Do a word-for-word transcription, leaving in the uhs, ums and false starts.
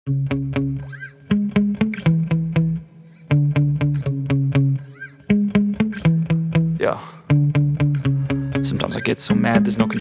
Yeah. Sometimes I get so mad, there's no